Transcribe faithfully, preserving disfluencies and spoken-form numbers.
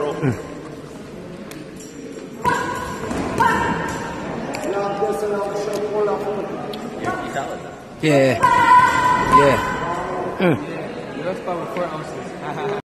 girl. Mm. Yeah. Yeah. Mm. You lost about four ounces.